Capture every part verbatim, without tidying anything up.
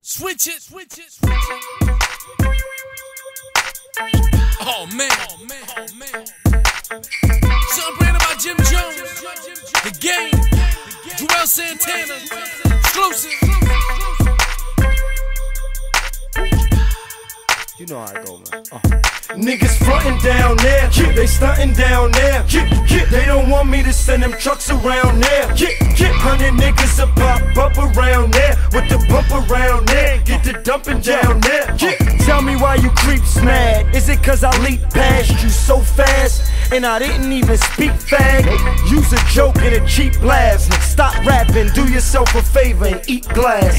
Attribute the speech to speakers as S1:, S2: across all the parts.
S1: Switch it, switch it, switch it. Oh man, oh man, oh man. Something brand about Jim Jones, The Game, Juelz Santana, exclusive.
S2: You know how I go, man. Uh.
S3: Niggas frontin' down there, yeah. They stuntin' down there, yeah. Yeah. They don't want me to send them trucks around there, yeah. Yeah. Hundred niggas a pop up around there, with the bump around there, get the dumping down there, yeah. Tell me why you creeps mad, is it cause I leaped past you so fast, and I didn't even speak fag? Use a joke and a cheap laugh, stop rapping, do yourself a favor and eat glass.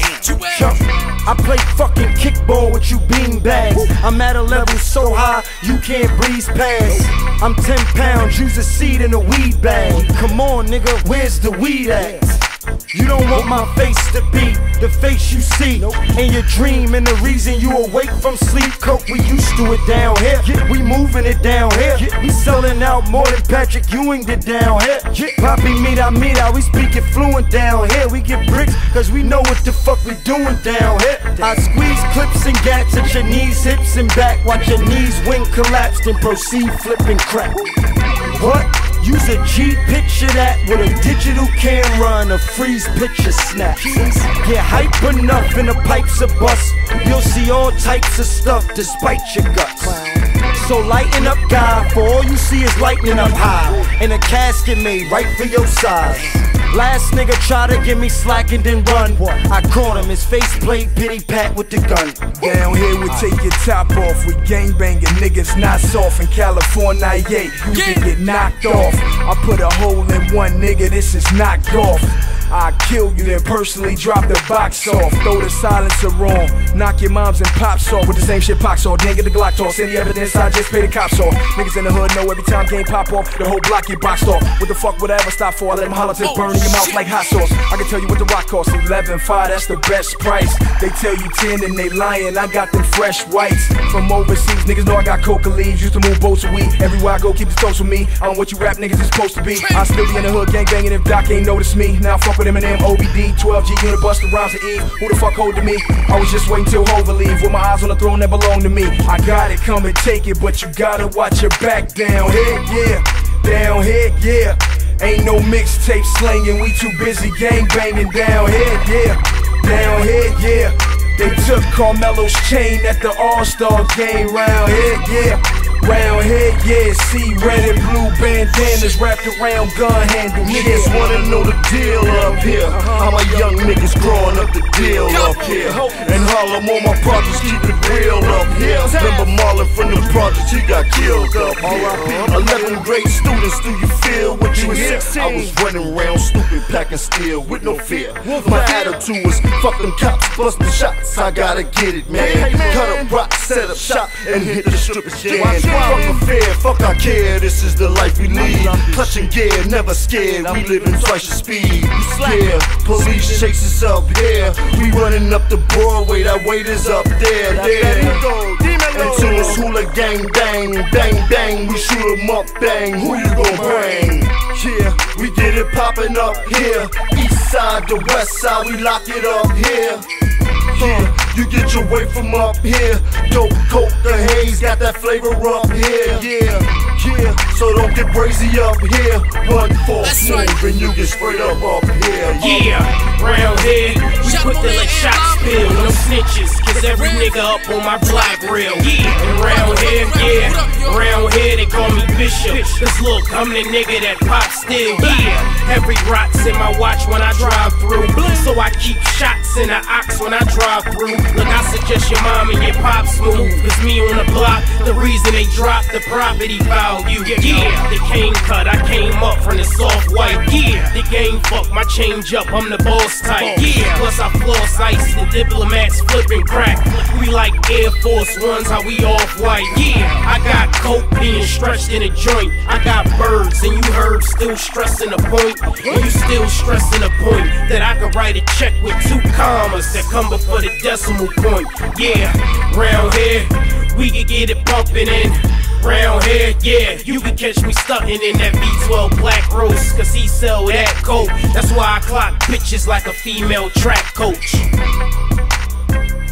S3: I play fucking kickball with you beanbags, I'm at a level so high you can't breeze past. I'm ten pounds, use a seed in a weed bag. Come on nigga, where's the weed at? You don't want my face to be the face you see in your dream, and the reason you awake from sleep. Coke, we used to it down here, we moving it down here. We selling out more than Patrick Ewing did down here. Papi mira mira, we speak it fluent down here. We get bricks cause we know what the fuck we doing down here. I squeeze clips and gats at your knees, hips and back. Watch your knees wing collapse, then proceed flipping crack. What? Use a G picture that with a digital camera and a freeze picture snap. Get hype enough and the pipes are bust, you'll see all types of stuff despite your guts. So lighten up, guy, for all you see is lightning up high, and a casket made right for your size. Last nigga try to give me slack and then run. I caught him, his face played pity pat with the gun.
S4: Down here we take your top off, we gang banging niggas not soft. In California, yeah, you can get knocked off. I put a hole in one nigga, this is knocked off. I kill you, then personally drop the box off. Throw the silencer on, knock your moms and pops off with the same shit pox off. Then get the Glock toss, any evidence I just pay the cops off. Niggas in the hood know every time game pop off, the whole block get boxed off. What the fuck would I ever stop for? I let them holler till burn in your mouth like hot sauce. I can tell you what the rock costs, eleven five, that's the best price. They tell you ten and they lying, I got them fresh whites. From overseas, niggas know I got coca leaves, used to move boats of weed. Everywhere I go, keep the toast with me. I don't what you rap niggas is supposed to be. I still be in the hood gang banging if Doc ain't noticed me. Now fuck with Eminem, O B D, twelve G unit, Busta Rhymes and Eve. Who the fuck holding me? I was just waiting till Hova leave, with my eyes on the throne that belong to me. I got it, come and take it, but you gotta watch your back. Down here, yeah, down here, yeah. Ain't no mixtape slanging, we too busy gang banging. Down here, yeah, down here, yeah. They took Carmelo's chain at the All-Star game. Round here, yeah, round here, yeah. See red and blue bandanas wrapped around gun handle.
S3: Niggas wanna know the deal up here. How my young niggas growing up the deal up here. And Harlem, all my projects keep it real up here. Remember Marlon from the projects, he got killed up here. Eleven grade students, do you feel what you hear? I was running around stupid, packing steel with no fear. My attitude was fuck them cops, bust the shots. I gotta get it, man. Cut up rock, set up shop, and hit the strippers jam. Fuck a fear, fuck I care, this is the life we lead. Clutching gear, never scared, we living twice the speed. Yeah, police chase us up here, we running up the Broadway, that weight is up there, there. Into this hula gang, bang, bang, bang, we shoot 'em up, bang, who you gon' bring? Yeah, we get it poppin' up here, east side to west side, we lock it up here. Yeah, you get your way from up here. Dope, coke, the haze, got that flavor up here. Yeah, yeah, so don't get crazy up here. One false move and you get sprayed up up here.
S5: Yeah, round here, we put the like shot spill, no snitches, cause every nigga up on my block real. Yeah, and round here, yeah, round here they call me Bishop. Cause look, I'm the nigga that pop still. Yeah, every rock's in my watch when I drive through, so I keep shots in the ox when I drive through. Look, I suggest your mom and your pops move, cause me on the block, the reason they dropped the property value. Yeah, the cane cut, I came up from the soft white. Yeah, the game fuck, my change up, I'm the boss type. Yeah, plus I floss ice, the diplomats flipping crack. We like Air Force Ones, how we off white. Yeah, I got coke being stretched in a joint. I got birds, and you heard still stressing the point. And you still stressing the point that I could write a check with two commas that come before the decimal point. Yeah, round here, we can get it bumpin' in. Round here, yeah, you can catch me stuntin' in that B twelve Black Rose, cause he sell that coke. That's why I clock bitches like a female track coach.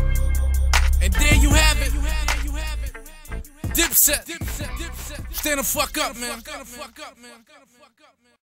S1: Dipset. Stand the fuck up, man.